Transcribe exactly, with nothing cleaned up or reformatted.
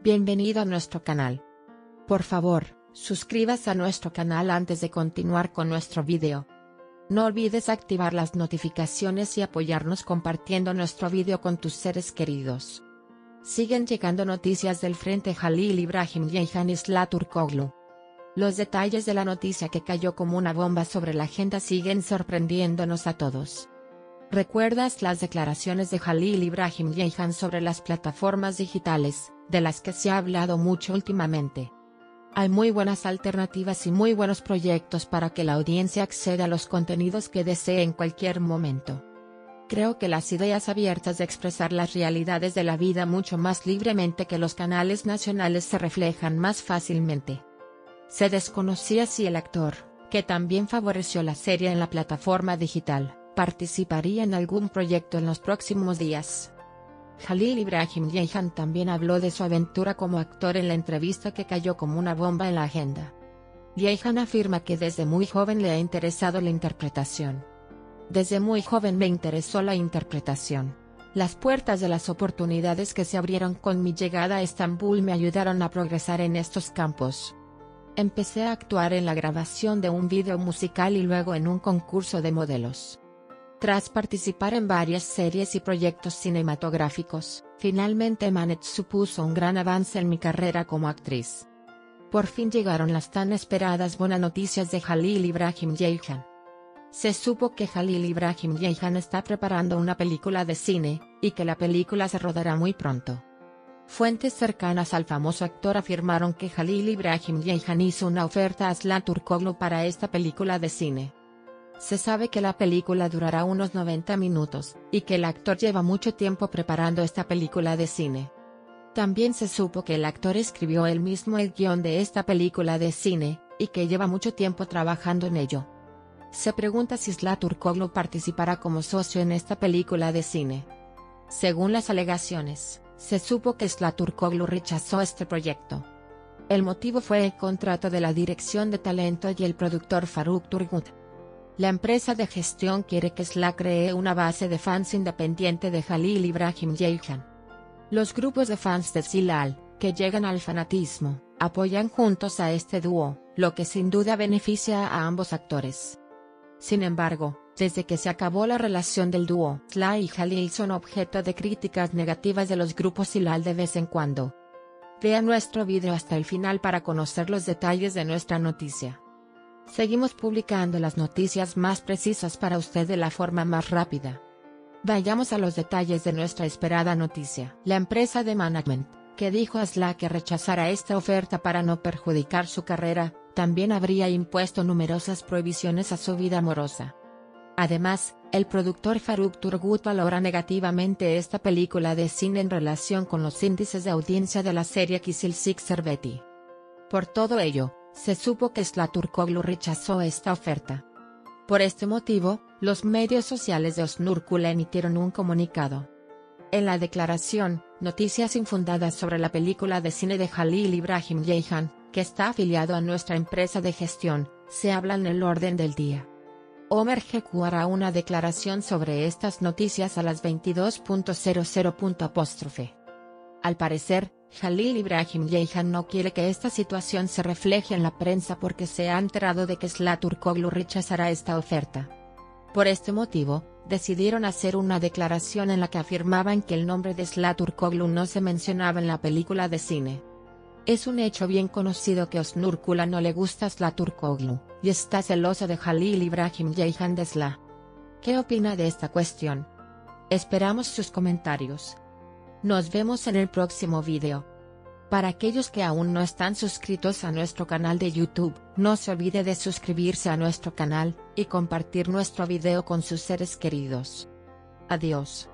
Bienvenido a nuestro canal. Por favor, suscríbase a nuestro canal antes de continuar con nuestro video. No olvides activar las notificaciones y apoyarnos compartiendo nuestro video con tus seres queridos. Siguen llegando noticias del frente Halil Ibrahim Ceyhan y Sıla Türkoğlu. Los detalles de la noticia que cayó como una bomba sobre la agenda siguen sorprendiéndonos a todos. ¿Recuerdas las declaraciones de Halil Ibrahim Ceyhan sobre las plataformas digitales, de las que se ha hablado mucho últimamente? Hay muy buenas alternativas y muy buenos proyectos para que la audiencia acceda a los contenidos que desee en cualquier momento. Creo que las ideas abiertas de expresar las realidades de la vida mucho más libremente que los canales nacionales se reflejan más fácilmente. Se desconocía si el actor, que también favoreció la serie en la plataforma digital, participaría en algún proyecto en los próximos días. Halil Ibrahim Ceyhan también habló de su aventura como actor en la entrevista que cayó como una bomba en la agenda. Ceyhan afirma que desde muy joven le ha interesado la interpretación. Desde muy joven me interesó la interpretación. Las puertas de las oportunidades que se abrieron con mi llegada a Estambul me ayudaron a progresar en estos campos. Empecé a actuar en la grabación de un video musical y luego en un concurso de modelos. Tras participar en varias series y proyectos cinematográficos, finalmente Manet supuso un gran avance en mi carrera como actriz. Por fin llegaron las tan esperadas buenas noticias de Halil Ibrahim Ceyhan. Se supo que Halil Ibrahim Ceyhan está preparando una película de cine, y que la película se rodará muy pronto. Fuentes cercanas al famoso actor afirmaron que Halil Ibrahim Ceyhan hizo una oferta a Sıla Türkoğlu para esta película de cine. Se sabe que la película durará unos noventa minutos, y que el actor lleva mucho tiempo preparando esta película de cine. También se supo que el actor escribió él mismo el guión de esta película de cine, y que lleva mucho tiempo trabajando en ello. Se pregunta si Sıla Türkoğlu participará como socio en esta película de cine. Según las alegaciones, se supo que Sıla Türkoğlu rechazó este proyecto. El motivo fue el contrato de la dirección de talento y el productor Faruk Turgut. La empresa de gestión quiere que Sıla cree una base de fans independiente de Halil Ibrahim Ceyhan. Los grupos de fans de Sıla, que llegan al fanatismo, apoyan juntos a este dúo, lo que sin duda beneficia a ambos actores. Sin embargo, desde que se acabó la relación del dúo, Sıla y Halil son objeto de críticas negativas de los grupos Sıla de vez en cuando. Vea nuestro video hasta el final para conocer los detalles de nuestra noticia. Seguimos publicando las noticias más precisas para usted de la forma más rápida. Vayamos a los detalles de nuestra esperada noticia. La empresa de management, que dijo a Sıla que rechazara esta oferta para no perjudicar su carrera, también habría impuesto numerosas prohibiciones a su vida amorosa. Además, el productor Faruk Turgut valora negativamente esta película de cine en relación con los índices de audiencia de la serie Kızılcık Şerbeti. Por todo ello, se supo que Sıla Türkoğlu rechazó esta oferta. Por este motivo, los medios sociales de Osnurkula emitieron un comunicado. En la declaración, noticias infundadas sobre la película de cine de Halil Ibrahim Ceyhan, que está afiliado a nuestra empresa de gestión, se habla en el orden del día. Ömer Geku hará una declaración sobre estas noticias a las veintidós apóstrofe. Al parecer, Halil Ibrahim Ceyhan no quiere que esta situación se refleje en la prensa porque se ha enterado de que Sıla Türkoğlu rechazará esta oferta. Por este motivo, decidieron hacer una declaración en la que afirmaban que el nombre de Sıla Türkoğlu no se mencionaba en la película de cine. Es un hecho bien conocido que Osnurkula no le gusta a Sıla Türkoğlu, y está celosa de Halil Ibrahim Ceyhan de Sıla. ¿Qué opina de esta cuestión? Esperamos sus comentarios. Nos vemos en el próximo video. Para aquellos que aún no están suscritos a nuestro canal de YouTube, no se olvide de suscribirse a nuestro canal, y compartir nuestro video con sus seres queridos. Adiós.